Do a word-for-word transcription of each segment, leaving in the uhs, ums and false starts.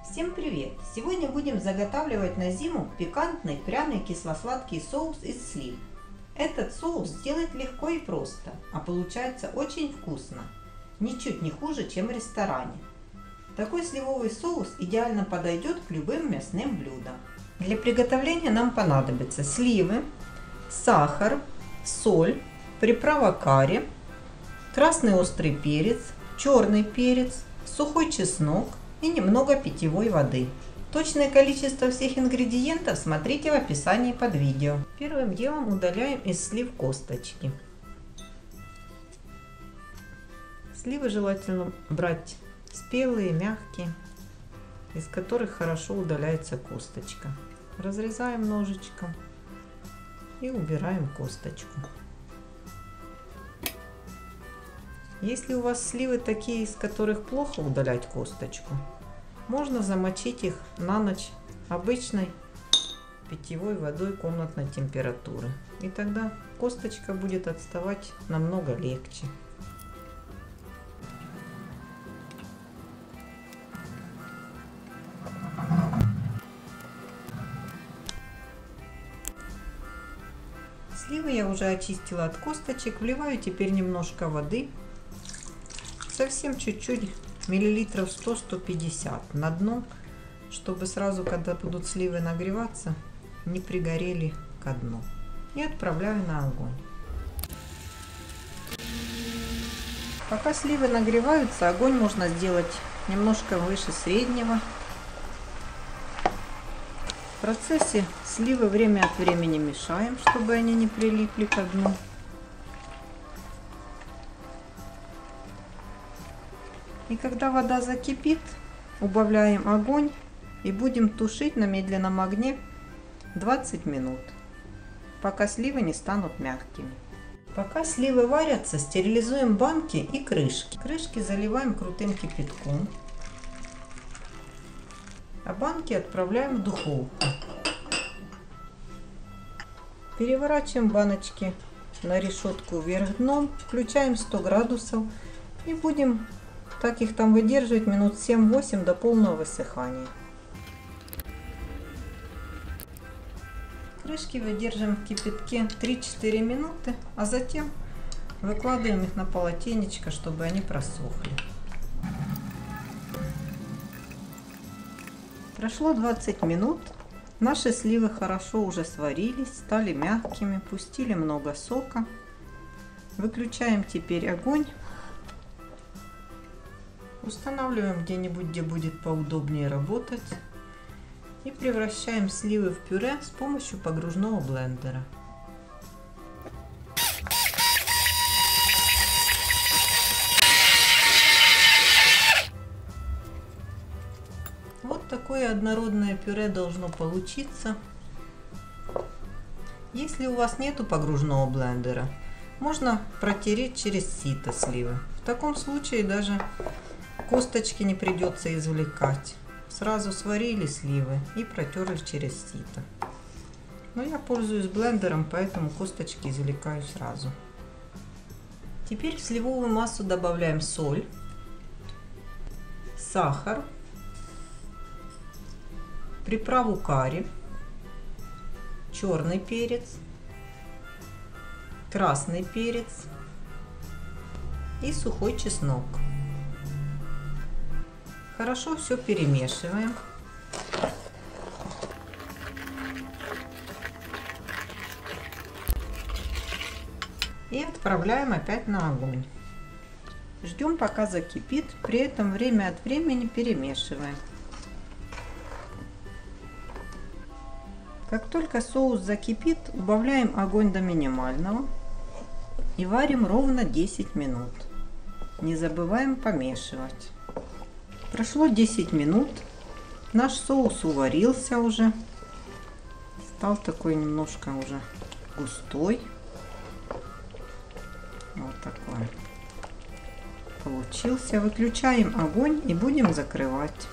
Всем привет! Сегодня будем заготавливать на зиму пикантный пряный кисло-сладкий соус из слив. Этот соус сделать легко и просто, а получается очень вкусно. Ничуть не хуже, чем в ресторане. Такой сливовый соус идеально подойдет к любым мясным блюдам. Для приготовления нам понадобятся сливы, сахар, соль, приправа карри, красный острый перец, черный перец, сухой чеснок и немного питьевой воды. Точное количество всех ингредиентов смотрите в описании под видео. Первым делом удаляем из слив косточки. Сливы желательно брать спелые, мягкие, из которых хорошо удаляется косточка. Разрезаем ножичком и убираем косточку. Если у вас сливы такие, из которых плохо удалять косточку, можно замочить их на ночь обычной питьевой водой комнатной температуры. И тогда косточка будет отставать намного легче. Сливы я уже очистила от косточек. Вливаю теперь немножко воды. Совсем чуть-чуть, миллилитров сто — сто пятьдесят на дно, чтобы сразу, когда будут сливы нагреваться, не пригорели ко дну. И отправляю на огонь. Пока сливы нагреваются, огонь можно сделать немножко выше среднего. В процессе сливы время от времени мешаем, чтобы они не прилипли ко дну. И когда вода закипит, убавляем огонь и будем тушить на медленном огне двадцать минут, пока сливы не станут мягкими. Пока сливы варятся, стерилизуем банки и крышки. Крышки заливаем крутым кипятком, а банки отправляем в духовку. Переворачиваем баночки на решетку вверх дном, включаем сто градусов и будем так их там выдерживать минут семь-восемь до полного высыхания. Крышки выдерживаем в кипятке три-четыре минуты, а затем выкладываем их на полотенечко, чтобы они просохли. Прошло двадцать минут. Наши сливы хорошо уже сварились, стали мягкими, пустили много сока. Выключаем теперь огонь. Устанавливаем где-нибудь, где будет поудобнее работать. И превращаем сливы в пюре с помощью погружного блендера. Вот такое однородное пюре должно получиться. Если у вас нету погружного блендера, можно протереть через сито сливы. В таком случае даже косточки не придется извлекать. Сразу сварили сливы и протерли через сито. Но я пользуюсь блендером, поэтому косточки извлекаю сразу. Теперь в сливовую массу добавляем соль, сахар, приправу карри, черный перец, красный перец и сухой чеснок. Хорошо все перемешиваем. И отправляем опять на огонь. Ждем, пока закипит, при этом время от времени перемешиваем. Как только соус закипит, убавляем огонь до минимального и варим ровно десять минут. Не забываем помешивать. Прошло десять минут, наш соус уварился уже, стал такой немножко уже густой, вот такой получился. Выключаем огонь и будем закрывать.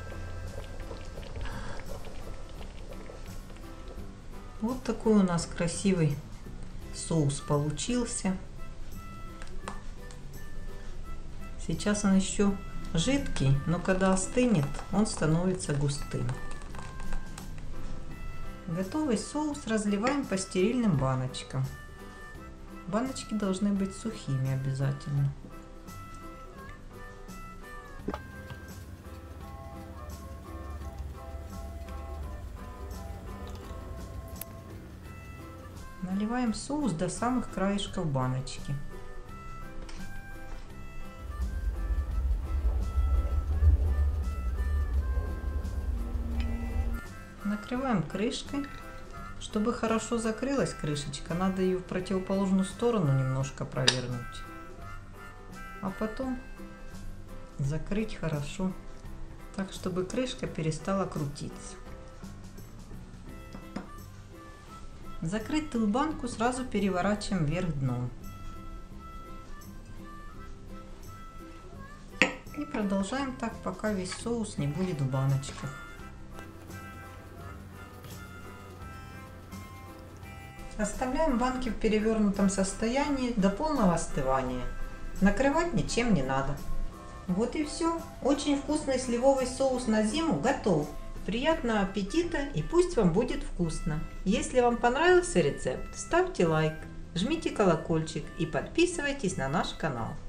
Вот такой у нас красивый соус получился. Сейчас он еще жидкий, но когда остынет, он становится густым. Готовый соус разливаем по стерильным баночкам. Баночки должны быть сухими обязательно. Наливаем соус до самых краешков баночки. Накрываем крышкой. Чтобы хорошо закрылась крышечка, надо ее в противоположную сторону немножко провернуть. А потом закрыть хорошо, так чтобы крышка перестала крутиться. Закрытую банку сразу переворачиваем вверх дном. И продолжаем так, пока весь соус не будет в баночках. Оставляем банки в перевернутом состоянии до полного остывания. Накрывать ничем не надо. Вот и все. Очень вкусный сливовый соус на зиму готов. Приятного аппетита и пусть вам будет вкусно. Если вам понравился рецепт, ставьте лайк, жмите колокольчик и подписывайтесь на наш канал.